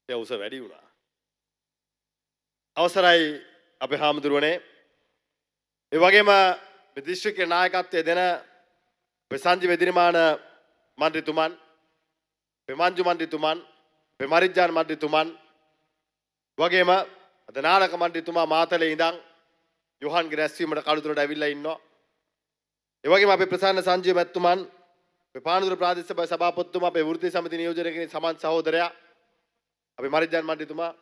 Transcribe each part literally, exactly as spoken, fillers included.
ඒ උස වැඩි වුණා. අවසරයි අපේ හාමුදුරුවනේ. ඒ වගේම මේ දිස්ත්‍රික්කේ නායකත්වයේ දෙන ප්‍රසංජි වෙදිරිමාන මන්ත්‍රීතුමන්, පෙමංජු මන්ත්‍රීතුමන්, පෙමරිජ්ජාන මන්ත්‍රීතුමන් වගේම අද නාලක මන්ත්‍රීතුමා මාතලේ ඉඳන් යොහන්ගේ රැස්වීමට කළුතරට ඇවිල්ලා ඉන්නවා. ඒ වගේම අපේ ප්‍රසන්න සංජීව මැතිතුමන්, අපේ පානදුර ප්‍රාදේශ සභාවේ සභාපතිතුමා, අපේ වෘත්තීය සමිති නියෝජනය කෙනෙක් සමන් සහෝදරයා, අපේ මරිජ්ජාන මන්ත්‍රීතුමා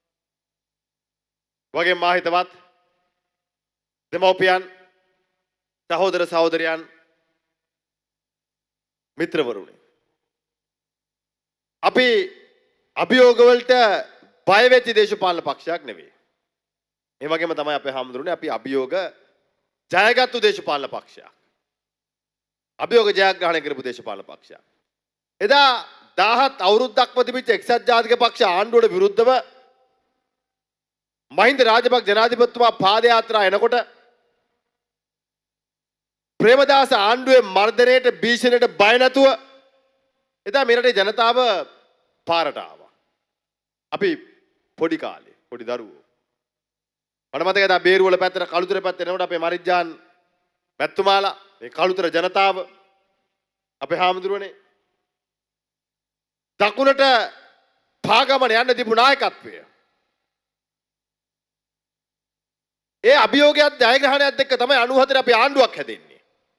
වගේ මා හිතවත් දෙමව්පියන්, සහෝදර සහෝදරයන්, මිත්‍රවරුනි, අපි අභියෝග වලට බය වෙච්ච දේශපාලන පක්ෂයක් නෙවෙයි. ඒ වගේම තමයි අපේ හාමුදුරනේ අපි අභියෝග ජයගත්තු දේශපාලන පක්ෂයක්. අභියෝග ජයග්‍රහණය කරපු දේශපාලන පක්ෂයක්. එදා දහහත් අවුරුද්දක්ම තිබිච්ච එක්සත් ජාතික පක්ෂ ආණ්ඩුවට විරුද්ධව මහින්ද රාජපක්ෂ ජනාධිපතිතුමා පාදයාත්‍රා එනකොට ප්‍රේමදාස ආණ්ඩුවේ මර්ධනයට භීෂණයට බය නැතුව එදා මේ රටේ ජනතාව පාරට ආවා. අපි පොඩි කාලේ පොඩි දරුවෝ. මට මතකයි එදා බේරුවල පැත්තට කළුතර පැත්තට එනකොට අපේ මරිජ්ජාන් මැතිතුමාලා මේ කළුතර ජනතාව අපේ හාමුදුරුවනේ දකුණට පාගමන යන්න තිබු නායකත්වය. ඒ අභියෝගයත් ජයග්‍රහණයත් එක්ක තමයි අනූහතර අපේ ආණ්ඩුවක් හැදෙන්නේ.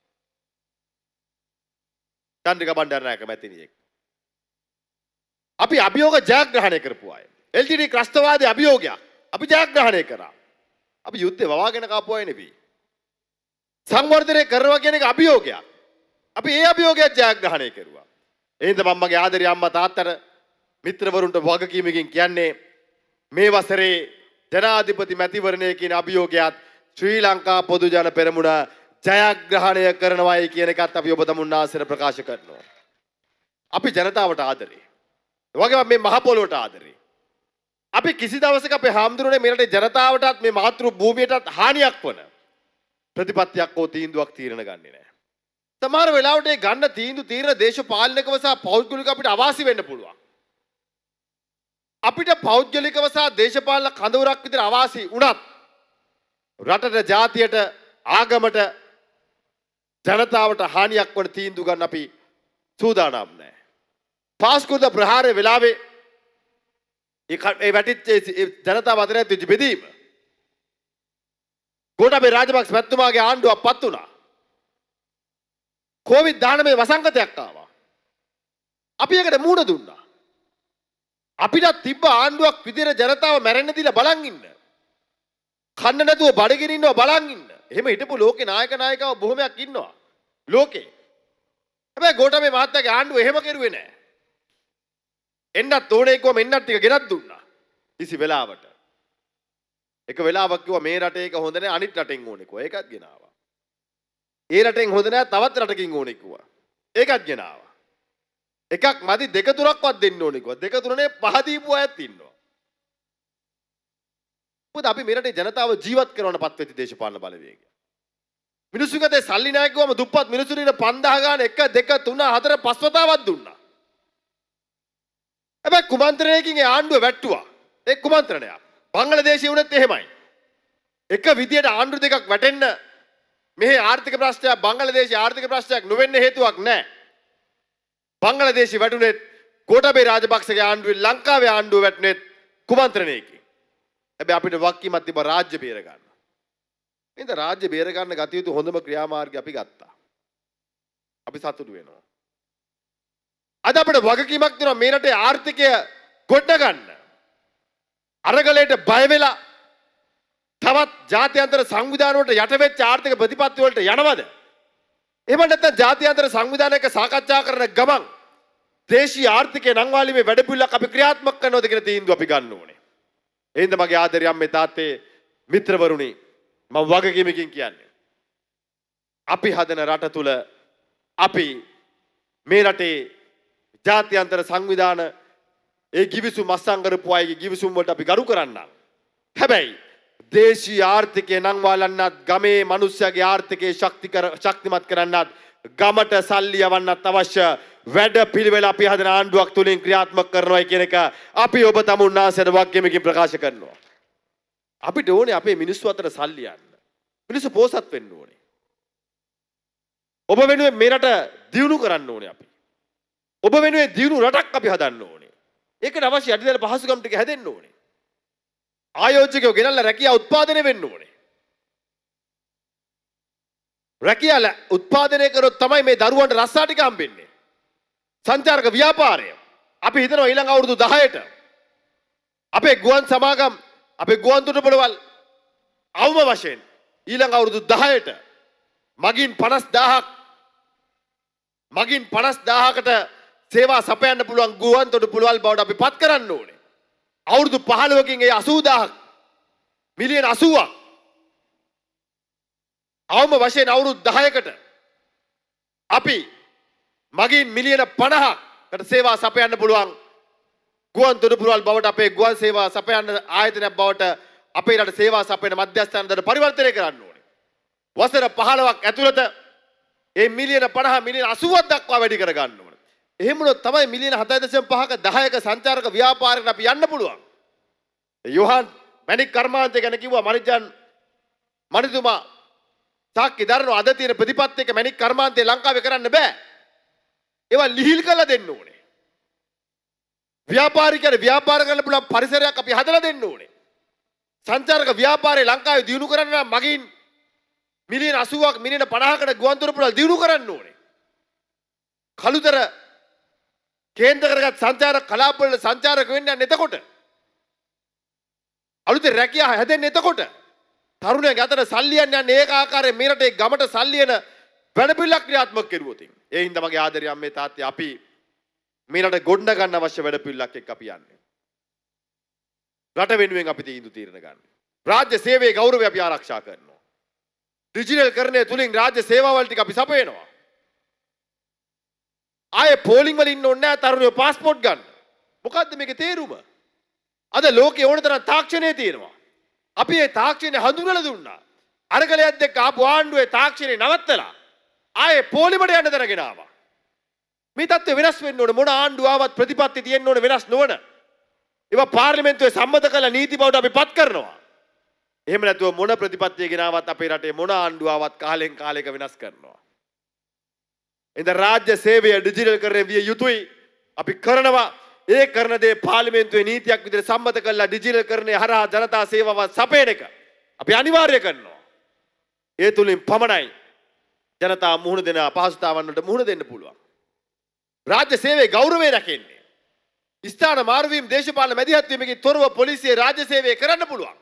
චන්ද්‍රිකා බණ්ඩාරනායක මැතිණියෙක්. අපි අභියෝග ජයග්‍රහණය කරපු අය. එල් ටී ටී ක්‍රස්තවාදී අභියෝගයක් අපි ජයග්‍රහණය කරා. අපි යුද්ධේ වවාගෙන කාපු අය නෙවෙයි. සංවර්ධනය කරනවා කියන එක අභියෝගයක්. අපි ඒ අභියෝගයත් ජයග්‍රහණය කරුවා. එහෙනම් මම මගේ ආදරේ අම්මා තාත්තට මිත්‍රවරුන්ට වගකීමකින් කියන්නේ මේ වසරේ ජනාධිපති මැතිවරණය කියන අභියෝගයත් ශ්‍රී ලංකා පොදු ජන පෙරමුණ ජයග්‍රහණය කරනවායි කියන එකත් අපි ඔබ තමුන්නාසර ප්‍රකාශ කරනවා. අපි ජනතාවට ආදරේ. ඒ වගේම මේ මහ පොළොවට ආදරේ. අපි කිසි දවසක අපේ හාමුදුරනේ මේ රටේ ජනතාවටත් මේ මාතෘ භූමියටත් හානියක් වන ප්‍රතිපත්තියක් හෝ තීන්දුවක් තීරණ ගන්නේ නැහැ. සමහර වෙලාවට ඒ ගන්න තීන්දුව තීරණ දේශපාලනිකව සහ පෞද්ගලිකව අපිට අවාසි වෙන්න පුළුවන්. අපිට පෞද්ගලිකව සහ දේශපාලන කඳවුරක් විතර අවාසි වුණත් රටට, ජාතියට, ආගමට, ජනතාවට හානියක් වන තීන්දුව ගන්න අපි සූදානම් නැහැ. පාස්කුද ප්‍රහාරයේ වෙලාවේ ඒ වැටිච්ච ජනතාව අතර ඇති බෙදීම ගෝඨාභය රාජපක්ෂ මැතිතුමාගේ ආණ්ඩුවක් පත් වුණා. කොවිඩ් දානමය වසංගතයක් ආවා. අපි ඒකට මූණ දුන්නා. අපිට තිබ්බ ආණ්ඩුවක් විදිහට ජනතාව මැරෙන්න දීලා බලන් ඉන්න. කන්න නැතුව බඩගිනින් ඉන්නවා බලන් ඉන්න. එහෙම හිටපු ලෝකේ නායක නායිකාව බොහොමයක් ඉන්නවා. ලෝකේ. හැබැයි ගෝඨාභය මහත්තයාගේ ආණ්ඩුව එහෙම කෙරුවේ නැහැ. එන්නත් ඕනේ කිව්වම එන්නත් ටික ගෙනත් දුන්නා. කිසි වෙලාවට. එක වෙලාවක් කිව්වා මේ රටේ එක හොඳ නැහැ අනිත් රටෙන් ඕනේ කිව්වා. ඒකත් ගෙනාවා. ඒ රටෙන් හොඳ නැහැ තවත් රටකින් ඕනේ කිව්වා. ඒකත් ගෙනාවා. එකක් මදි දෙක තුනක්වත් දෙන්න ඕනේ කිව්වා. දෙක තුනනේ පහ දීපු අයත් ඉන්නවා. මොකද අපි මේ රටේ ජනතාව ජීවත් කරවන්න පත් වෙච්ච දේශපාලන බලවේගය. මිනිස්සුන්ගේ තේ සල්ලි නැහැ කිව්වම දුප්පත් මිනිස්සුන් ඉන්න පන්දාහ ගාන එක දෙක තුන හතර පස් වතාවක් දුන්නා. හැබැයි කුමන්ත්‍රණයකින් ඒ ආණ්ඩුව වැට්ටුවා. ඒ කුමන්ත්‍රණයක්. බංගලාදේශයේ වුණත් එහෙමයි. එක විදියට ආණ්ඩු දෙකක් වැටෙන්න මෙහි ආර්ථික ප්‍රශ්නයක් බංගලාදේශයේ ආර්ථික ප්‍රශ්නයක් නොවෙන්න හේතුවක් නැහැ. බංගලාදේශي වැටුනේ ගෝඨාභය රාජපක්ෂගේ ආණ්ඩුවේ ලංකාවේ ආණ්ඩුව වැටුනේ කුමන්ත්‍රණයකින්. හැබැයි අපිට වක්කීමක් තිබ්බ රාජ්‍ය බේර ගන්න. එහෙනම් රාජ්‍ය බේර ගන්න ගත යුතු හොඳම ක්‍රියාමාර්ගය අපි ගත්තා. අපි සතුටු වෙනවා. අද අපිට වගකීමක් තියෙනවා මේ රටේ ආර්ථිකය ගොඩනගන්න. අරගලයට බය වෙලා තවත් ජාත්‍යන්තර සංවිධාන වලට යට වෙච්ච ආර්ථික ප්‍රතිපත්ති වලට යනවද? එහෙම නැත්නම් ජාත්‍යන්තර සංවිධානයක සාකච්ඡා කරන ගමන් දේශීය ආර්ථිකය නංවාලීමේ වැඩපිළිවෙලක් අපි ක්‍රියාත්මක කරනවද කියන තීන්දුව අපි ගන්න ඕනේ. එහෙනම් මගේ ආදරය අම්මේ තාත්තේ මිත්‍රවරුනි මම වගකීමකින් කියන්නේ. අපි හදන රට තුල අපි මේ රටේ ජාත්‍යන්තර සංවිධාන ඒ කිවිසුම් අස්සම් කරපු අයගේ කිවිසුම් වලට අපි ගරු කරන්නම්. හැබැයි දේශීය ආර්ථිකය නංවාලන්නත් ගමේ මිනිස්සුගේ ආර්ථිකය ශක්තිකර ශක්තිමත් කරන්නත් ගමට සල්ලි යවන්නත් අවශ්‍ය වැඩ පිළිවෙල අපි හදන ආණ්ඩුවක් තුලින් ක්‍රියාත්මක කරනවා කියන එක අපි ඔබ තමුන්නාසයට වාක්‍යමකින් ප්‍රකාශ කරනවා. අපිට ඕනේ අපේ මිනිස්සු අතර සල්ලි යන්න. මිනිස්සු පෝසත් වෙන්න ඕනේ. ඔබ වෙනුවෙන් මේ රට දියුණු කරන්න ඕනේ අපි. ඔබ වෙනුවෙන් දියුණු රටක් අපි හදන්න ඕනේ. ඒකට අවශ්‍ය අඩිදැල පහසුකම් ටික හැදෙන්න ඕනේ. ආයෝජකයෝ ගෙනල්ලා රැකියාව උත්පාදනය වෙන්න ඕනේ. රැකියාව උත්පාදනය කරොත් තමයි මේ දරුවන්ට රස්සා ටික හම්බෙන්නේ. සංචාරක ව්‍යාපාරය අපි හිතනවා ඊළඟ අවුරුදු දහයට අපේ ගුවන් සමාගම් අපේ ගුවන් තොටුපළවල් අවම වශයෙන් ඊළඟ අවුරුදු දහයට මගින් පනස් දාහක් මගින් පනස් දාහකට සේවා සපයන්න පුළුවන් ගුවන් තොටුපළවල් බවට අපි පත් කරන්න ඕනේ. අවුරුදු පහළොවකින් ඒ අසූ දාහක් මිලියන අසූවක් අවම වශයෙන් අවුරුදු දහයකට අපි මගින් මිලියන පනහකට සේවා සපයන්න පුළුවන් ගුවන් තොටුපළවල් බවට අපේ ගුවන් සේවා සපයන්න ආයතනයක් බවට අපේ රට සේවා සපයන මධ්‍යස්ථානවලට පරිවර්තනය කරන්න ඕනේ. වසර පහළොවක් ඇතුළත ඒ මිලියන පනහ මිලියන අසූවක් දක්වා වැඩි කර ගන්න ඕනේ. එහෙම වුණොත් තමයි මිලියන හතයි දශම පහක දහයක සංචාරක ව්‍යාපාරයකට අපි යන්න පුළුවන්. යෝහන් මැණික් කර්මාන්තය ගැන කිව්වා මරිජන් මනිතුමා සාක්ෂි දරනවා අද තියෙන ප්‍රතිපත්තියක මැණික් කර්මාන්තය ලංකාවේ කරන්න බෑ. ඒවා ලිහිල් කරලා දෙන්න ඕනේ. ව්‍යාපාරිකයන්ට ව්‍යාපාර කරන්න පුළුවන් පරිසරයක් අපි හදලා දෙන්න ඕනේ. සංචාරක ව්‍යාපාරේ ලංකාවේ දියුණු කරන්න නම් මගින් මිලියන අසූවක් මිලියන පනහකට ගුවන් තොටුපළවල් දියුණු කරන්න ඕනේ. කළුතර කේන්ද්‍ර කරගත් සංචාරක කලාපවල සංචාරක වෙන්න යන එතකොට අලුතෙන් රැකියාව හැදෙන්න එතකොට තරුණයන්ගේ අතට සල්ලි යන යන ඒක ආකාරයෙන් මේ රටේ ගමට සල්ලි එන වැඩපිළිවෙලක් ක්‍රියාත්මක කෙරුවොත් ඒ හින්දා මගේ ආදරය අම්මේ තාත්තේ අපි මේ රට ගොඩ ගන්න අවශ්‍ය වැඩපිළිවෙලක් එක්ක අපි යන්නේ. රට වෙනුවෙන් අපි තීන්දුව తీරන ගන්න. රාජ්‍ය සේවයේ ගෞරවය අපි ආරක්ෂා කරනවා. ඩිජිටල් කරණය තුලින් රාජ්‍ය සේවාවල් ටික අපි සපයනවා. ආයේ පෝලිං වල ඉන්න ඕනේ නැහැ තරුණයෝ પાස්පෝර්ට් ගන්න. මොකද්ද මේකේ තේරුම? අද ලෝකේ ඕන තරම් තාක්ෂණය තියෙනවා. අපි ඒ තාක්ෂණය හඳුන්වලා දුන්නා. අරගලයත් එක්ක ආපු ආණ්ඩුවේ තාක්ෂණය නවත්තලා ආයේ පොලිමට යන්න දරගෙන ආවා. මේ තත්ත්වය වෙනස් වෙන්න ඕනේ. මොන ආණ්ඩුව ආවත් ප්‍රතිපත්ති තියෙන්න ඕනේ වෙනස් නොවන. ඒවා පාර්ලිමේන්තුවේ සම්මත කළ නීති බවට අපි පත් කරනවා. එහෙම නැතුව මොන ප්‍රතිපත්තිය ගෙනාවත් අපේ රටේ මොන ආණ්ඩුව ආවත් කාලෙන් කාලයක වෙනස් කරනවා. ඉතින් රාජ්‍ය සේවය ඩිජිටල් කරන්නේ විය යුතුයි. අපි කරනවා. ඒ කරන දේ පාර්ලිමේන්තුවේ නීතියක් විදිහට සම්මත කළා ඩිජිටල් කරන්නේ හරහා ජනතා සේවාව සපයන එක අපි අනිවාර්ය කරනවා. ඒ තුලින් පමණයි ජනතා මුහුණ දෙන අපහසුතාවන් වලට මුහුණ දෙන්න පුළුවන්. රාජ්‍ය සේවයේ ගෞරවය රැකෙන්නේ. ස්ථාන මාරුවීම් දේශපාලන මැදිහත් වීමකින් තොරව පොලිසිය රාජ්‍ය සේවය කරන්න පුළුවන්.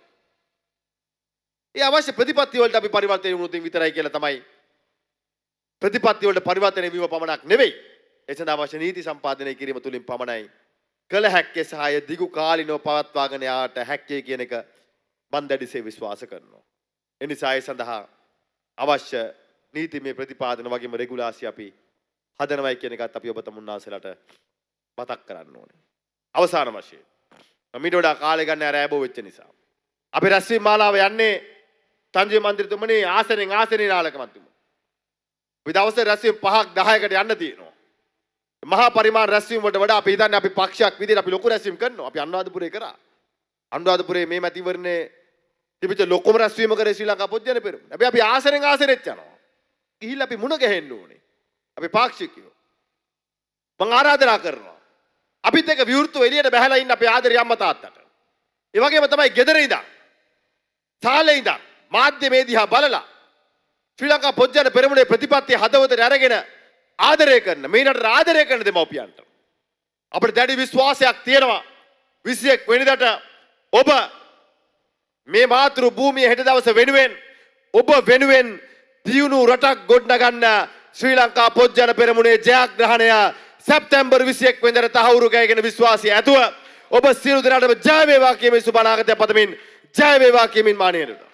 ඒ අවශ්‍ය ප්‍රතිපත්ති වලට අපි පරිවර්තනය වුණොත් විතරයි කියලා තමයි. ප්‍රතිපත්ති වලට පරිවර්තනය වීම පමණක් නෙවෙයි. ඒ සඳහා අවශ්‍ය නීති සම්පාදනය කිරීම තුලින් පමණයි කළ හැක්කේ සහාය දිගු කාලිනව පවත්වාගෙන යාට හැක්කේ කියන එක මම දැඩිසේ විශ්වාස කරනවා. ඒ නිසා ඒ සඳහා අවශ්‍ය නීතිමය ප්‍රතිපාදන වගේම රෙගුලාසි අපි හදනවයි කියන එකත් අපි ඔබ තමුන්නාසලට මතක් කරන්න ඕනේ. අවසාන වශයෙන් මම ඊට වඩා කාලය ගන්න අර ඇබෝ වෙච්ච නිසා අපි රැස්වීම මාලාව යන්නේ තංජේ මන්ත්‍රීතුමනි ආසනෙන් ආසනේ නාලක මන්ත්‍රීතුමනි. අපි දවසේ රැස්වීම පහක් දහයකට යන්න තියෙනවා. මහා පරිමාණ රැස්වීම වලට වඩා අපි හිතන්නේ අපි පක්ෂයක් විදිහට අපි ලොකු රැස්වීම කරනවා. අපි අනුරාධපුරේ කරා. අනුරාධපුරේ මේ මැතිවරණේ තිබිච්ච ලොකුම රැස්වීම කරේ ශ්‍රී ලංකා පොත් ජන පෙරමුණ. අපි අපි ආසනෙන් ආසනෙත් යනවා. ගිහිල්ලා අපි මුණ ගැහෙන්න ඕනේ. අපි පාක්ෂිකයෝ. මම ආරාධනා කරනවා. අපිත් එක්ක විවෘතව එළියට බහැලා ඉන්න අපේ ආදරේ අම්මා තාත්තට. ඒ වගේම තමයි ගෙදර ඉඳන් සාලේ ඉඳන් මාධ්‍යමේ දිහා බලලා ශ්‍රී ලංකා පොත් ජන පෙරමුණේ ප්‍රතිපත්ති හදවතට අරගෙන ආදරය කරන මේ රටට ආදරය කරන දෙමව්පියන්ට අපිට දැඩි විශ්වාසයක් තියෙනවා විසිඑක් වෙනිදාට ඔබ මේ මාතෘ භූමිය හෙට දවස වෙනුවෙන් ඔබ වෙනුවෙන් දියුණු රටක් ගොඩනගන්න ශ්‍රී ලංකා පොත් ජන පෙරමුණේ ජයග්‍රහණය සැප්තැම්බර් විසිඑක් වෙනිදාට තහවුරු කරගෙන විශ්වාසය ඇතුව ඔබ සියලු දෙනාටම ජය වේවා කියමින් සුබ අනාගතයක් පතමින් ජය වේවා කියමින් මානීය